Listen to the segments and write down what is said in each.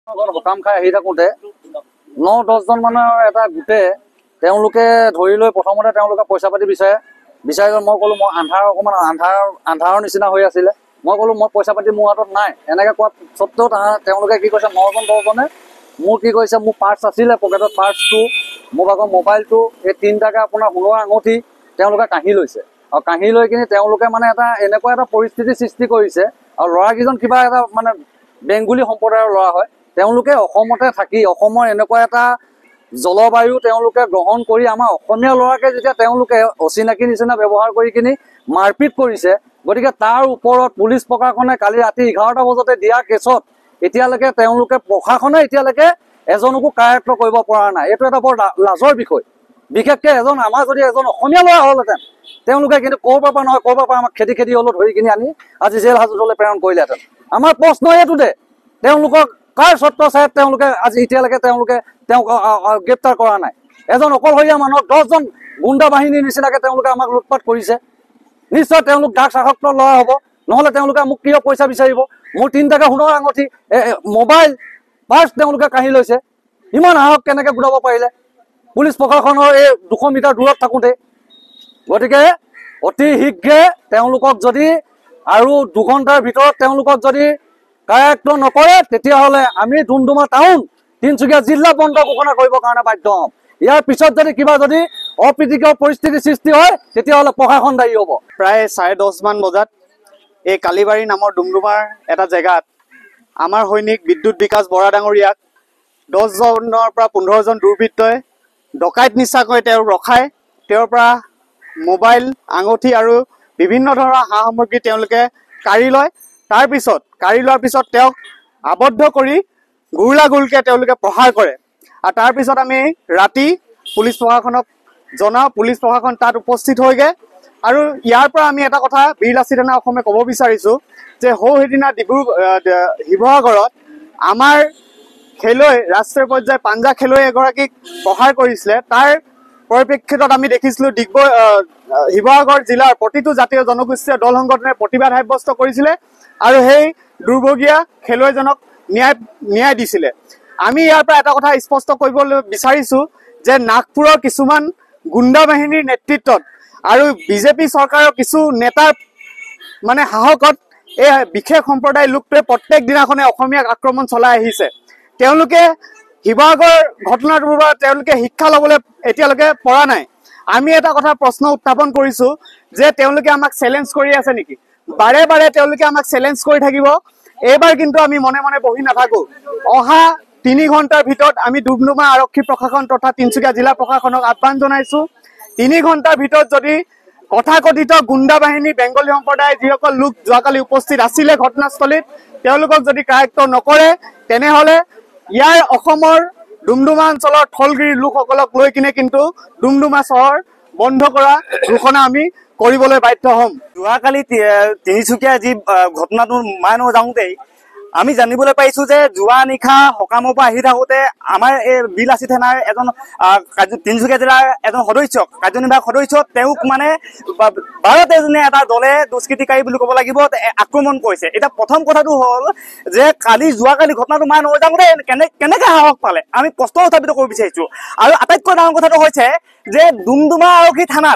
সকাম খাই আহি থাকোঁতে 9-10 জন মানৰ এটা গোটে তেওঁলোকে ধৰি লৈ প্ৰথমতে তেওঁলোকে পইচা পাতি বিচাৰি মই ক'লো মই অকণমান আন্ধাৰৰ নিচিনা হৈ আছিলে মই ক'লো মই পইচা পাতি মোৰ হাতত নাই এনেকৈ কোৱা সত্ত্বেও তেওঁলোকে কি কৈছে 9-10জনে মোৰ কি কৈছে মোৰ পাৰ্চ আছিলে পকেটত পাৰ্চটো মোৰ ভাগৰ মোবাইলটো এই 3টাকে আপোনাৰ সোণৰ আঙুঠি তেওঁলোকে কাঢ়ি লৈছে আৰু কাঢ়ি লৈ কিনি তেওঁলোকে মানে এটা এনেকুৱা এটা পৰিস্থিতি সৃষ্টি কৰিছে আৰু ল'ৰাকেইজন কিবা এটা মানে বেংগলী সম্প্ৰদায়ৰ ল'ৰা হয় তেওঁলোকে অসমতে থাকি অসমৰ এনেকুৱা এটা জলবায়ু তেওঁলোকে গ্ৰহণ কৰি আমাৰ অসমীয়া ল'ৰাকে যেতিয়া তেওঁলোকে অচিনাকি নিচিনা ব্যৱহাৰ কৰি কিনি মাৰপিট কৰিছে গতিকে তাৰ ওপৰত পুলিচ প্ৰশাসনে কালি ৰাতি 11টা বজাতে দিয়া কেছত এতিয়ালৈকে তেওঁলোকে প্ৰশাসনে এতিয়ালৈকে এজনকো কাৰ্যক্ত কৰিব পৰা নাই এইটো এটা বৰ লাজৰ বিষয় বিশেষকৈ আমাৰ যদি এজন অসমীয়া ল'ৰা হ'লহেঁতেন তেওঁলোকে কিন্তু ক'ৰবাৰ পৰা নহয় ক'ৰবাৰ পৰা আমাক খেদি হ'লেও ধৰি কিনি আনি আজি জেল হাজতলৈ প্ৰেৰণ কৰিলেহেঁতেন আমাৰ প্ৰশ্ন এইটো দে তেওঁলোকক কাৰ চৰ্ত চাই তেওঁলোকে আজি এতিয়ালৈকে তেওঁলোকক গ্ৰেপ্তাৰ কৰা নাই এজন অকলশৰীয়া মানুহক 10জন গুণ্ডা বাহিনীৰ নিচিনাকৈ তেওঁলোকে আমাক লুটপাট কৰিছে নিশ্চয় তেওঁলোক ড্ৰাগছ আসক্ত ল'ৰা হ'ব নহ'লে তেওঁলোকে মোক কিয় পইচা বিচাৰিব মোৰ 3টাকে সোণৰ আঙুঠি মোবাইল পাৰ্চ তেওঁলোকে কাঢ়ি লৈছে ইমান সাহস কেনেকৈ গোটাব পাৰিলে পুলিচ প্ৰশাসনৰ এই 200 মিটাৰ দূৰত থাকোঁতে গতিকে অতি শীঘ্ৰে তেওঁলোকক যদি আৰু 2 ঘণ্টাৰ ভিতৰত তেওঁলোকক যদি কাৰ্যক্ত নকৰে তেতিয়াহ'লে আমি ডুমডুমা টাউন তিনিচুকীয়া জিলা বন্ধ ঘোষণা কৰিবৰ কাৰণে বাধ্য হ'ম ইয়াৰ পিছত যদি অপ্ৰীতিকৰ পৰিস্থিতি সৃষ্টি হয় তেতিয়াহ'লে প্ৰশাসন দায়ী হ'ব প্ৰায় 10:30 মান বজাত এই কালিবাৰী নামৰ ডুমডুমাৰ এটা জেগাত আমাৰ সৈনিক বিদ্যুৎ বিকাশ বৰা ডাঙৰীয়াক 10 জনৰ পৰা 15 জন দুৰ্বৃত্তই ডকাইত নিচাকৈ তেওঁ ৰখাই তেওঁৰ পৰা মোবাইল আঙুঠি আৰু বিভিন্ন ধৰণৰ সা সামগ্ৰী তেওঁলোকে কাঢ়ি লয় কাঢ়ি লোৱাৰ পিছত তেওঁক আবদ্ধ কৰি গুৰুলাগুলকৈ তেওঁলোকে প্ৰহাৰ কৰে আৰু তাৰপিছত আমি ৰাতি পুলিচ প্ৰশাসনক জনাওঁ পুলিচ প্ৰশাসন তাত উপস্থিত হয়গৈ আৰু ইয়াৰ পৰা আমি এটা কথা বীৰ লাচিত সেনা অসমে ক'ব বিচাৰিছোঁ যে সেইদিনা শিৱসাগৰত আমাৰ খেলুৱৈ ৰাষ্ট্ৰীয় পৰ্যায়ৰ পাঞ্জা খেলুৱৈ এগৰাকীক প্ৰহাৰ কৰিছিলে তাৰ পৰিপ্ৰেক্ষিতত আমি দেখিছিলোঁ শিৱসাগৰ জিলাৰ প্ৰতিটো জাতীয় জনগোষ্ঠীয় দল সংগঠনে প্ৰতিবাদ সাব্যস্ত কৰিছিলে আৰু সেই দুৰ্ভগীয়া খেলুৱৈজনক ন্যায় দিছিলে আমি ইয়াৰ পৰা এটা কথা স্পষ্ট কৰিবলৈ বিচাৰিছোঁ যে নাগপুৰৰ কিছুমান গুণ্ডা বাহিনীৰ নেতৃত্বত আৰু বিজেপি চৰকাৰৰ কিছু নেতাৰ মানে সাহসত এই বিশেষ সম্প্ৰদায়ৰ লোকটোৱে প্ৰত্যেক দিনাখনে অসমীয়াক আক্ৰমণ চলাই আহিছে তেওঁলোকে শিৱসাগৰ ঘটনাটোৰ পৰা তেওঁলোকে শিক্ষা ল'বলৈ এতিয়ালৈকে পৰা নাই আমি এটা কথা প্ৰশ্ন উত্থাপন কৰিছোঁ যে তেওঁলোকে আমাক চেলেঞ্জ কৰি আছে নেকি বাৰে বাৰে তেওঁলোকে আমাক চেলেঞ্জ কৰি থাকিব এইবাৰ কিন্তু আমি মনে মনে বহি নাথাকোঁ অহা 3 ঘণ্টাৰ ভিতৰত আমি ডুমডুমা আৰক্ষী প্ৰশাসন তথা তিনিচুকীয়া জিলা প্ৰশাসনক আহ্বান জনাইছোঁ 3 ঘণ্টাৰ ভিতৰত যদি তথাকথিত গুণ্ডা বাহিনী বেংগলী সম্প্ৰদায়ৰ যিসকল লোক যোৱাকালি উপস্থিত আছিলে ঘটনাস্থলীত তেওঁলোকক যদি কাৰ্যক্ত নকৰে তেনেহ'লে ইয়াৰ অসমৰ ডুমডুমা অঞ্চলৰ থলগিৰি লোকসকলক লৈ কিনে কিন্তু ডুমডুমা চহৰ বন্ধ কৰা ঘোষণা আমি কৰিবলৈ বাধ্য হ'ম যোৱাকালি তিনিচুকীয়া যি ঘটনাটো মানো যাওঁতেই আমি জানিবলৈ পাইছোঁ যে যোৱা নিশা সকামৰ পৰা আহি থাকোঁতে আমাৰ এই বীৰ লাচিত সেনাৰ এজন তিনিচুকীয়া জিলাৰ এজন কাৰ্যনিৰ্বাহক সদস্য তেওঁক মানে 12 এটা দলে দুষ্কৃতিকাৰী বুলি ক'ব লাগিব আক্ৰমণ কৰিছে এতিয়া প্ৰথম কথাটো হ'ল যে যোৱাকালি ঘটনাটো মান হৈ যাওঁতে কেনেকৈ সাহস পালে আমি প্ৰশ্ন উত্থাপিত কৰিব বিচাৰিছোঁ আৰু আটাইতকৈ ডাঙৰ কথাটো হৈছে যে ডুমডুমা আৰক্ষী থানাত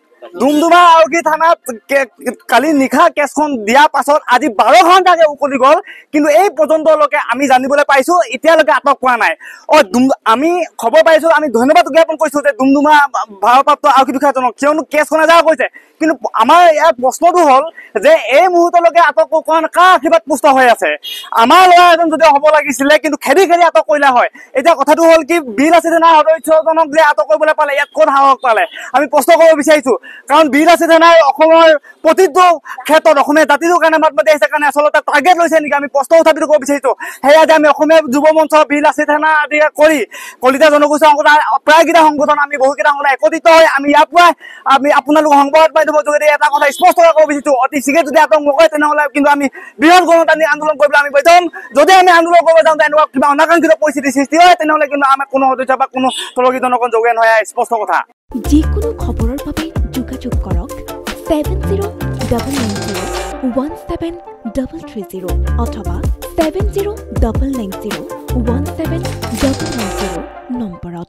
কালি নিশা কেছখন দিয়াৰ পাছত আজি 12 ঘণ্টাকে উকলি গ'ল কিন্তু এই পৰ্যন্তলৈকে আমি জানিবলৈ পাইছোঁ এতিয়ালৈকে আটক কৰা নাই আমি খবৰ পাইছোঁ আমি ধন্যবাদ জ্ঞাপন কৰিছোঁ যে ডুমডুমা ভাৰপ্ৰাপ্ত আৰক্ষী বিষয়াজনক কিয়নো কেছখন এজাহাৰ কৰিছে কিন্তু আমাৰ ইয়াৰ প্ৰশ্নটো হ'ল যে এই মুহূৰ্তলৈকে আটক কৰা কাৰ আশীৰ্বাদ পুষ্ট হৈ আছে আমাৰ ল'ৰা এজন যদি হ'ব লাগিছিলে কিন্তু খেদি আটক কৰিলা হয় এতিয়া কথাটো হ'ল কি বীৰ লাচিত সেনাৰ সদস্যজনক যে আটক কৰিবলৈ পালে ইয়াত ক'ত সাহস পালে আমি প্ৰশ্ন কৰিব বিচাৰিছোঁ কাৰণ বীৰ লাচিত সেনাই অসমৰ প্ৰতিটো ক্ষেত্ৰত অসমীয়া জাতিটোৰ কাৰণে মাত মাতি আহিছে কাৰণে আচলতে টাৰ্গেট লৈছে নেকি আমি প্ৰশ্ন উত্থাপিত কৰিব বিচাৰিছোঁ সেয়া যে আমি অসমীয়া যুৱ মঞ্চ বীৰ লাচিত সেনা আদি কৰি কলিতা জনগোষ্ঠী সংগঠন প্ৰায়কেইটা সংগঠন আমি বহুকেইটা সংগঠন একত্ৰিত হৈ আমি ইয়াৰ পৰাই আমি আপোনালোক সংবাদ মাধ্যমৰ যোগেদি এটা কথা স্পষ্ট কৰিব বিচাৰিছোঁ অতি শীঘ্ৰে যদি আতংক নকৰে তেনেহ'লে কিন্তু আমি বৃহৎ গণতান্ত্ৰিক আন্দোলন কৰিবলৈ আমি বাধ্য হ'ম যদি আমি আন্দোলন কৰিব যাওঁ এনেকুৱা কিবা অনাকাংক্ষিত পৰিস্থিতিৰ সৃষ্টি হয় তেনেহ'লে কিন্তু আমাৰ কোনো সদস্য বা কোনো তলগী জনগণ যোগে নহয় স্পষ্ট কথা যিকোনো খবৰৰ বাবে যোগাযোগ কৰক 7099017330 অথবা 709017